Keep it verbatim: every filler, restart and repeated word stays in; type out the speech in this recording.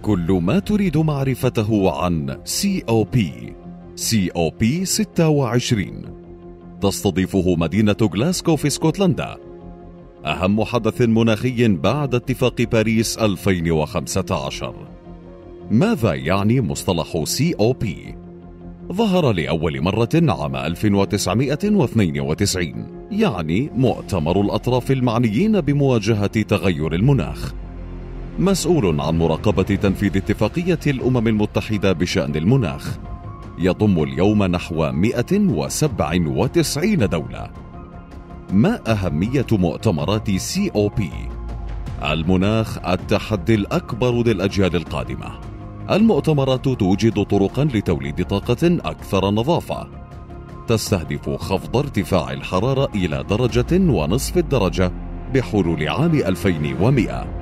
كل ما تريد معرفته عن سي أو بي. سي أو بي ستة وعشرين تستضيفه مدينة غلاسكو في اسكتلندا، أهم حدث مناخي بعد اتفاق باريس ألفين وخمسة عشر. ماذا يعني مصطلح سي أو بي؟ ظهر لأول مرة عام ألف وتسعمائة واثنين وتسعين، يعني مؤتمر الأطراف المعنيين بمواجهة تغير المناخ، مسؤول عن مراقبة تنفيذ اتفاقية الأمم المتحدة بشأن المناخ. يضم اليوم نحو مئة وسبعة وتسعين دولة. ما أهمية مؤتمرات سي أو بي؟ المناخ التحدي الأكبر للأجيال القادمة. المؤتمرات توجد طرقا لتوليد طاقة أكثر نظافة، تستهدف خفض ارتفاع الحرارة إلى درجة ونصف الدرجة بحلول عام ألفين ومئة.